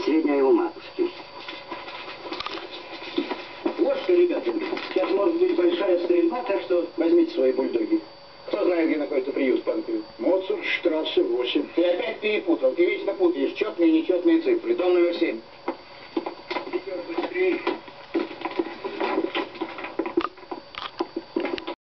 Сведения у матушки. Вот что, ребята, сейчас может быть большая стрельба, так что возьмите свои бульдоги. Кто знает, где находится приют Панкрею? Моцарт, штрассе 8. Ты опять перепутал. Ты вечно путаешь четные и нечетные цифры. Дом номер 7.